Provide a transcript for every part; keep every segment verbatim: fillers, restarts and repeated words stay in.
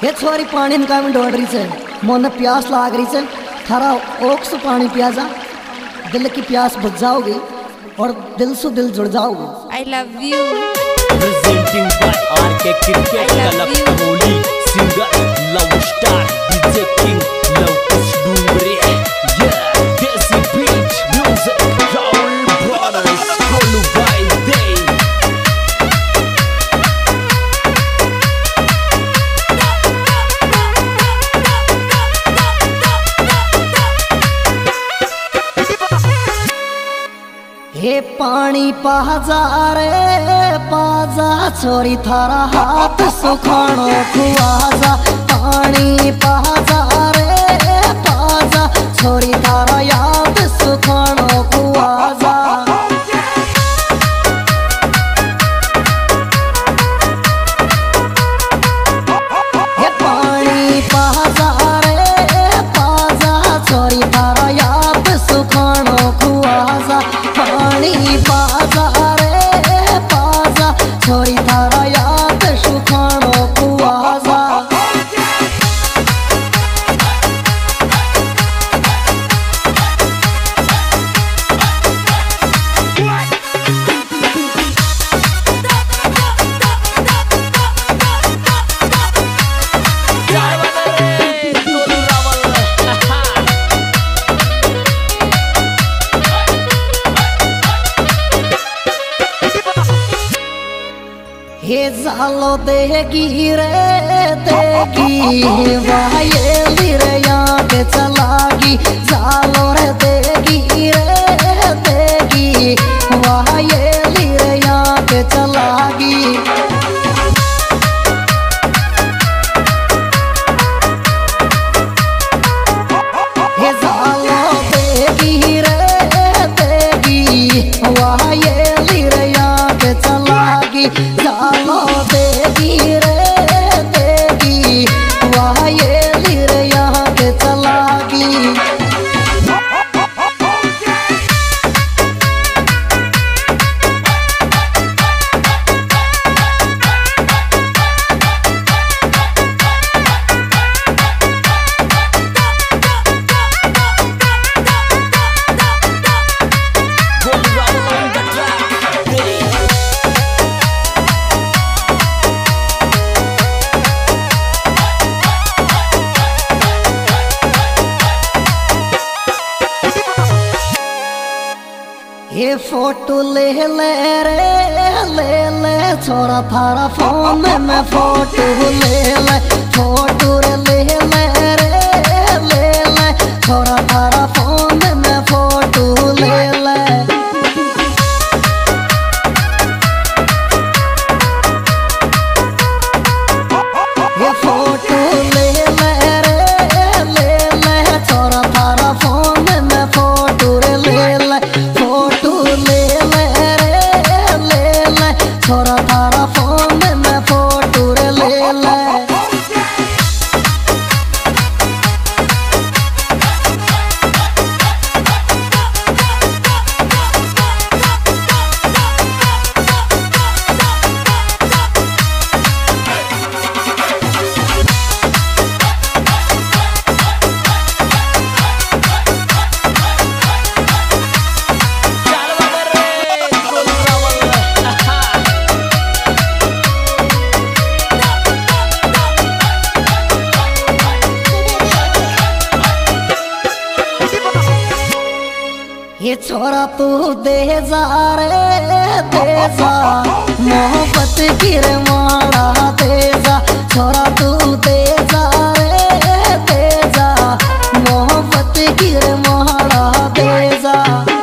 ये छोरी पानी में काम ढूंढ रही है, मन प्यास लाग रही है, थारा ओक से पानी पिया जा, दिल की प्यास बुझ जाओगी और दिल से दिल जुड़ जाओगे। I love you. Presenting by R K Cricket Club Kohli, singer Love Star, D J King Love Kuch Dungre, yeah, Desi Beat Music, Raul Brothers, Kolu by Day. हे पानी पाजा रे पाजा छोरी थारा हाथ सुखानो खुआजा, पानी पाजा रे पाजा छोरी थारा याद सुखानो खुआजा। हे पानी पाजा रे पाजा छोरी थारा याद सुखानो खुआजा, पानी पाजा रे पाजा छोरी थारा याद सुखानो खुआजा। हे जालो देगी रे देगी वाह ये लिरे याद चलागी, जालो रे देगी रे देगी वाह ये लिरे याद चलागी। हे जालो देगी रे देगी वाह ये लिरे याद चलागी, जालो देगी रे देगी वाह ये लिरे याद चलागी। ये फोटो ले ले रे ले ले छोरा थारा फोन में फोटो ले ले, फोटो रे ले ले रे ले ले छोरा थारा फोन में फोटो ले ले। ये फोटो ले ले रे ले ले छोरा थारा फोन में फोटो रे ले ले, फोटो ले ले रे ले ले छोरा थारा फोन में फोटो रे ले ले। ये छोरा तू दे जा रे दे जा मोहब्बत की रे माला दे जा, छोरा तू दे जा रे दे जा मोहब्बत की रे माला दे जा।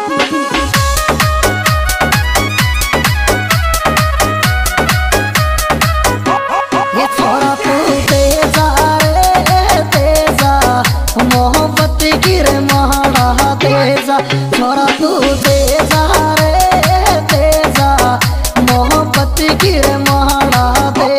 ये छोरा तू दे जा रे दे जा मोहब्बत की रे माला दे जा, छोरा तू दे जा रे दे जा मोहब्बत की रे माला दे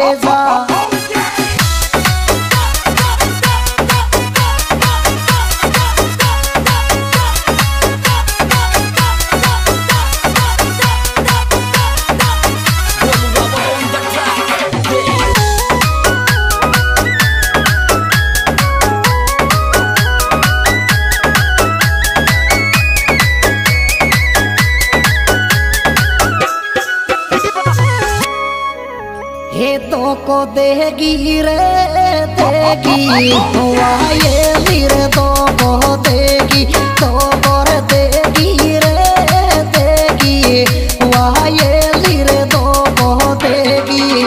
दो को देगी रे देगी वाह ये लीर दो को देगी दो और देगी रे देगी वाह ये लीर दो को देगी।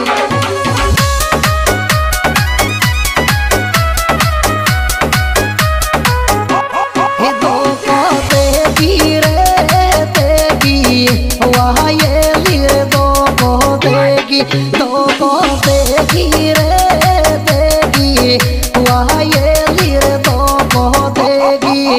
ये दो को देगी रे देगी वाह ये लीर दो को देगी दो को देगी रे देगी वाह ये लीर दो को देगी।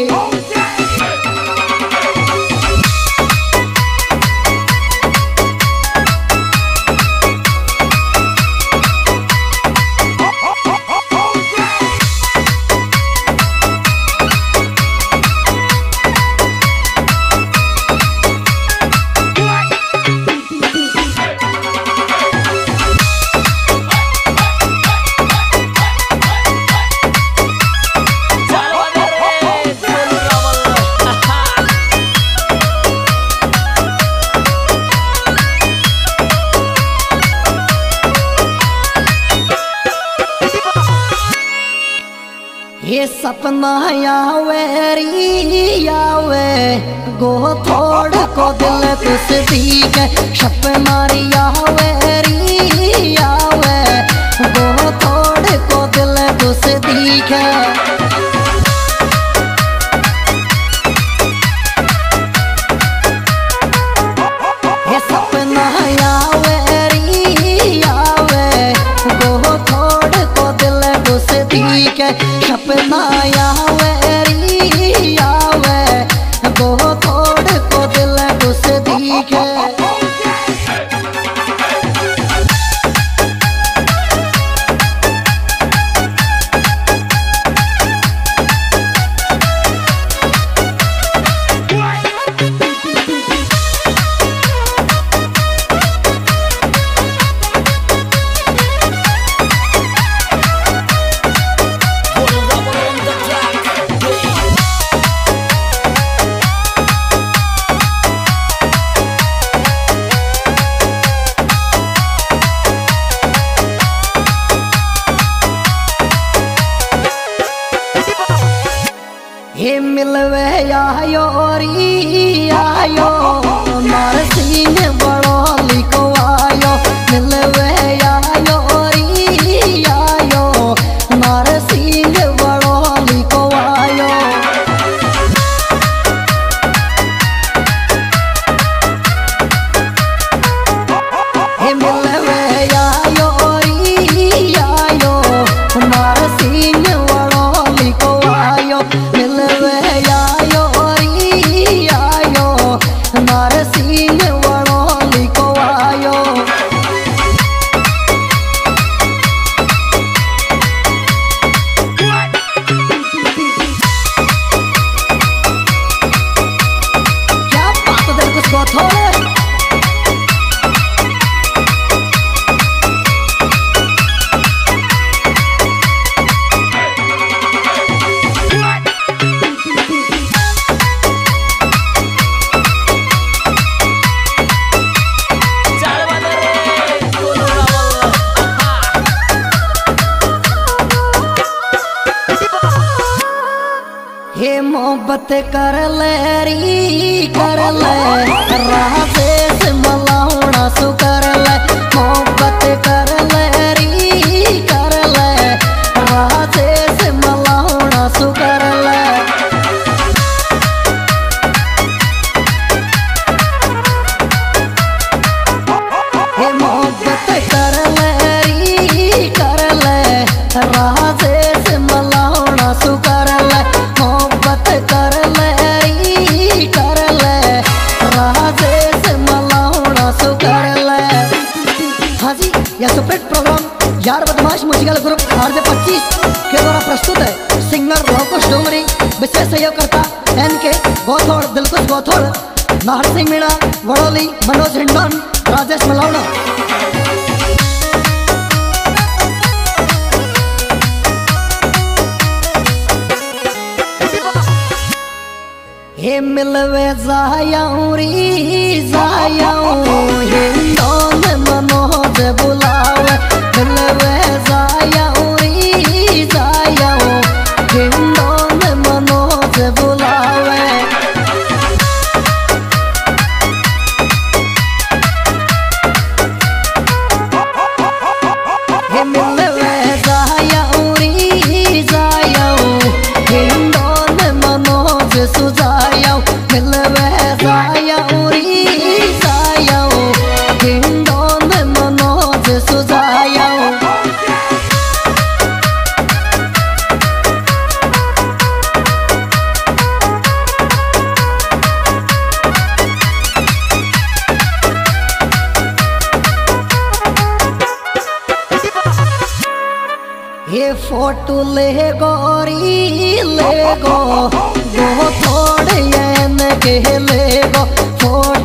ये सपना यावे री यावे गो थोड़ को दिल तुस दीक सपना री यावे री यावे गो थोड़ को दिल तुस दीक। ये सपना यावे री यावे गो थोड़ को दिल तुस दीक सपना यावे री यावे गो थोड़ को दिल तुस दीक। हे मिलवे आयो री आयो मार सिंह बड़ो लिखो आयो मिलवे आयो री आयो मार सिंह बड़ो लिखो आयो। हे मिलवे आयो री आयो मार सिंह बड़ो लिखो आयो मिलवे आयो री आयो मार सिंह बड़ो लिखो आयो। क्या बात है दिल को थोड़े हे मोहब्बत कर ले री कर ले राजे से मलाउना सु कर ले मोहब्बत कर ले री कर ले राजे से मलाउना सु कर ले। हे मोहब्बत कर ले री कर ले राजे से मलाउना सु कर ले मोहब्बत कर ले री कर ले राजे से मलाउना सु कर ले। हाँ जी, यह सुपरहिट प्रोग्राम यार बदमाश म्यूजिकल ग्रुप आरजे पच्चीस के द्वारा प्रस्तुत है। सिंगर लवकुश डोंगरी विशेष सहयोग करता एन के गौथोड़ दिलकुश गौथोड़ नाहर सिंह मीणा वड़ोली मनोज हिंडोन राजेश मलाउना। हे मिलवे जायाऊं री जायाऊं हिंडोन मनोज बुलावे ये फोटो ले गोरी ले गो दो थोड़े के ले गो फोटो